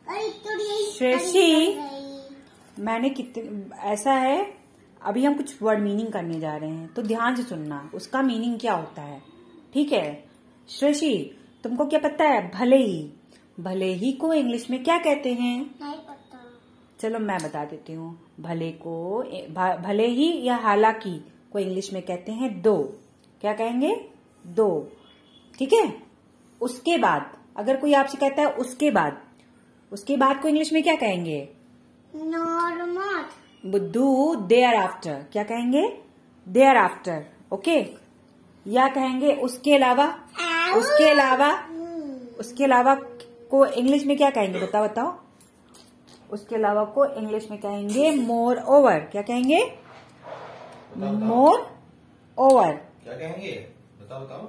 श्रेषी, मैंने ऐसा है, अभी हम कुछ वर्ड मीनिंग करने जा रहे हैं, तो ध्यान से सुनना, उसका मीनिंग क्या होता है, ठीक है। श्रेषी, तुमको क्या पता है भले ही को इंग्लिश में क्या कहते हैं? नहीं पता। चलो मैं बता देती हूँ। भले ही या हालांकि को इंग्लिश में कहते हैं दो। क्या कहेंगे? दो, ठीक है। उसके बाद, अगर कोई आपसे कहता है उसके बाद को इंग्लिश में क्या कहेंगे? नॉर्मल। बुद्धू, देयर आफ्टर। क्या कहेंगे? Thereafter, okay. या कहेंगे उसके अलावा को इंग्लिश में क्या कहेंगे? बताओ। उसके अलावा को इंग्लिश में कहेंगे मोर ओवर। क्या कहेंगे? Moreover. क्या कहेंगे? बताओ।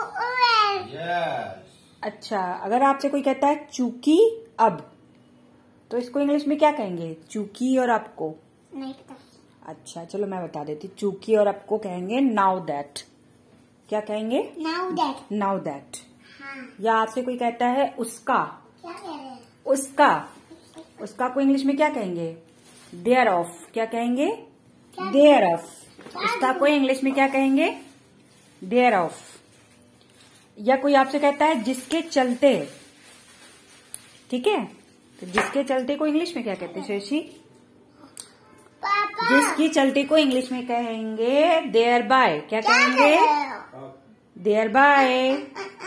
यस। अच्छा, अगर आपसे कोई कहता है चूंकि अब, तो इसको इंग्लिश में क्या कहेंगे? चूंकि और अब को? नहीं पता। अच्छा, चलो मैं बता देती। चूंकि और अब को कहेंगे नाउ दैट। क्या कहेंगे? Now that. हाँ। या आपसे कोई कहता है उसका, क्या कह रहे हैं? उसका को इंग्लिश में क्या कहेंगे? Thereof. क्या कहेंगे? Thereof. उसका को इंग्लिश में क्या कहेंगे? Thereof. या कोई आपसे कहता है जिसके चलते, ठीक है, तो जिसके चलते को इंग्लिश में क्या कहते हैं श्रेषी? पापा। जिसकी चलते को इंग्लिश में कहेंगे देयर बाय। क्या कहेंगे? Thereby.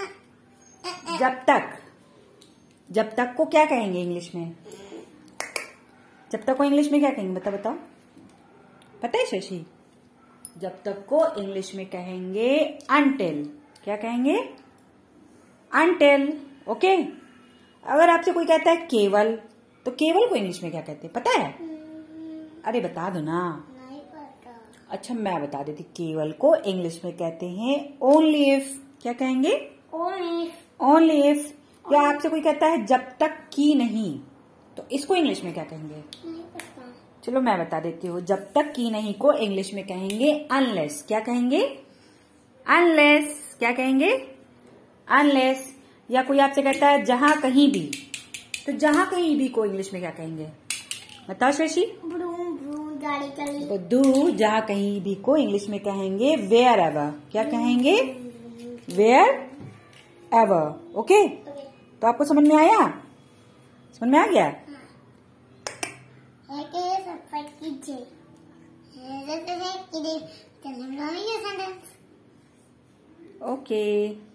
जब तक को क्या कहेंगे इंग्लिश में? जब तक को इंग्लिश में क्या कहेंगे? बताओ। पता है शशि? जब तक को इंग्लिश में कहेंगे अनटिल। क्या कहेंगे? Until, okay. अगर आपसे कोई कहता है केवल, तो केवल को इंग्लिश में क्या कहते हैं? पता है? अरे बता दो ना। नहीं पता। अच्छा, मैं बता देती। केवल को इंग्लिश में कहते हैं ओनली इफ। क्या कहेंगे? Only if. या आपसे कोई कहता है जब तक कि नहीं, तो इसको इंग्लिश में क्या कहेंगे? नहीं पता। चलो मैं बता देती हूँ। जब तक कि नहीं को इंग्लिश में कहेंगे अनलेस। क्या कहेंगे? अनलेस। क्या कहेंगे? अनलेस। या कोई आपसे कहता है जहां कहीं भी, तो जहां कहीं भी को इंग्लिश में क्या कहेंगे? बताओ शशि। गाड़ी चली। बुद्धू, जहां कहीं भी को इंग्लिश में कहेंगे वेयर एवर। क्या कहेंगे? Wherever, okay. तो आपको समझ में आया? समझ में आ गया? सब्सक्राइब कीजिए। ओके।